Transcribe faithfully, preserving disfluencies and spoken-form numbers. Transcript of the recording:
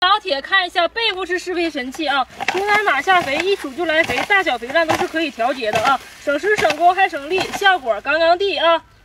老铁，看一下背部是施肥神器啊，从哪哪下肥，一数就来肥，大小肥量都是可以调节的啊，省时省工还省力，效果刚刚地啊。